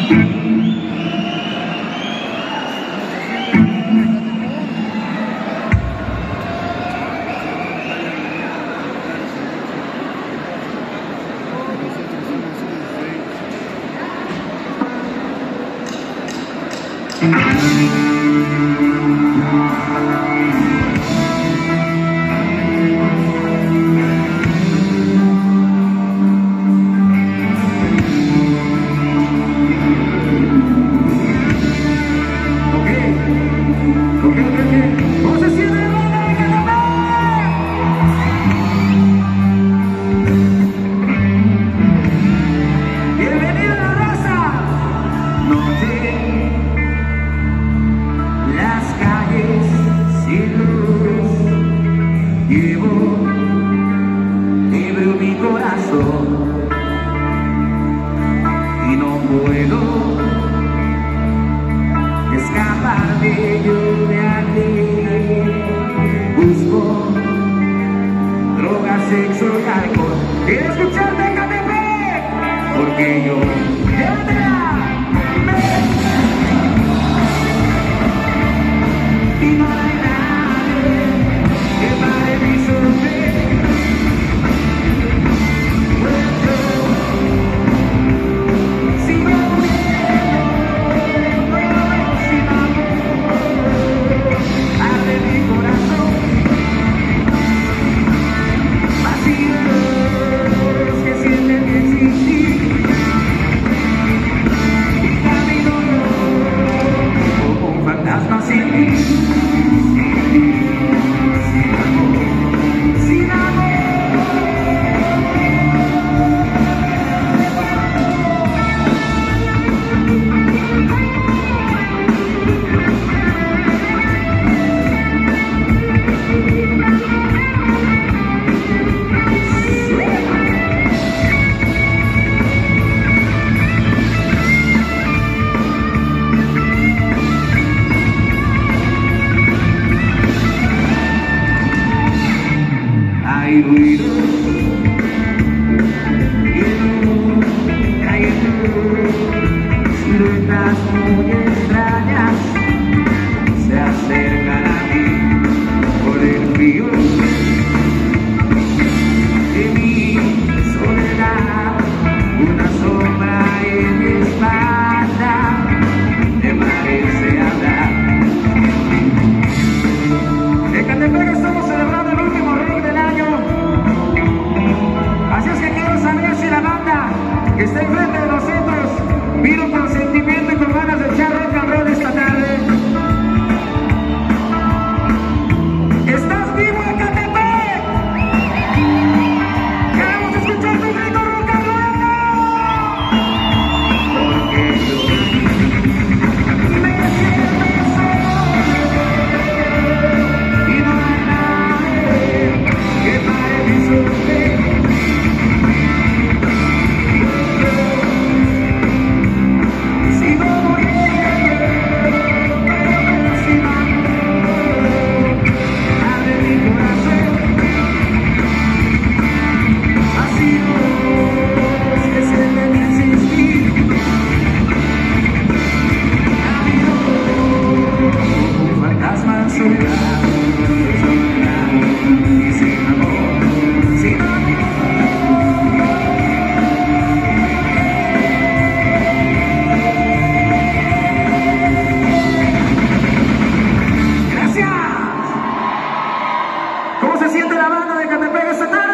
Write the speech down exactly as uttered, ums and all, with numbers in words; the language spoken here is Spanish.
Y no puedo escapar de ello de aquí. Busco drogas, sexo y alcohol. ¿Quieres escucharme, Catepec? Porque yo y no hay nadie que pare mi suerte. Hay ruido y el humo cayendo, siluetas muy extrañas se acercan a mí por el frío de mi soledad. Una sombra en mi espalda me parece hablar. En Catepec estamos celebrando el último rock del año. Así es que quiero saber si la banda que está enfrente de nosotros vino con sentimiento y con ganas de echar rock and roll esta tarde. ¿Estás vivo en Catepec? Queremos escuchar tu grito rock and roll. Porque yo me siento solo y no hay nadie que pare mi suerte. ¿Cómo se siente la banda de Catepec esta tarde?